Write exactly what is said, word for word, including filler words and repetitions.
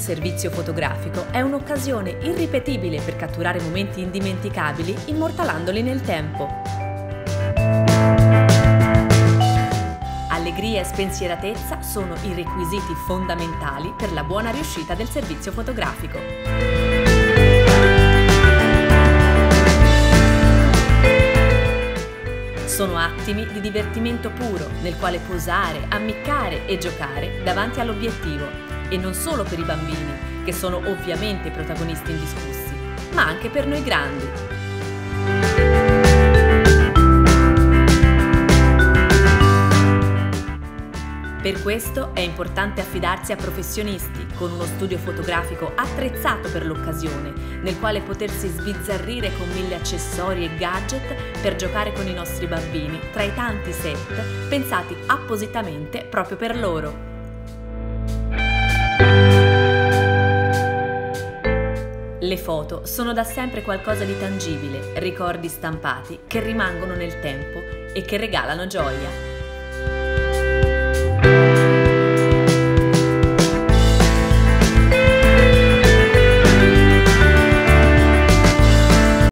servizio fotografico è un'occasione irripetibile per catturare momenti indimenticabili immortalandoli nel tempo. Allegria e spensieratezza sono i requisiti fondamentali per la buona riuscita del servizio fotografico. Sono attimi di divertimento puro, nel quale posare, ammiccare e giocare davanti all'obiettivo, e non solo per i bambini, che sono ovviamente i protagonisti indiscussi, ma anche per noi grandi. Per questo è importante affidarsi a professionisti con uno studio fotografico attrezzato per l'occasione, nel quale potersi sbizzarrire con mille accessori e gadget per giocare con i nostri bambini tra i tanti set pensati appositamente proprio per loro. Le foto sono da sempre qualcosa di tangibile, ricordi stampati che rimangono nel tempo e che regalano gioia.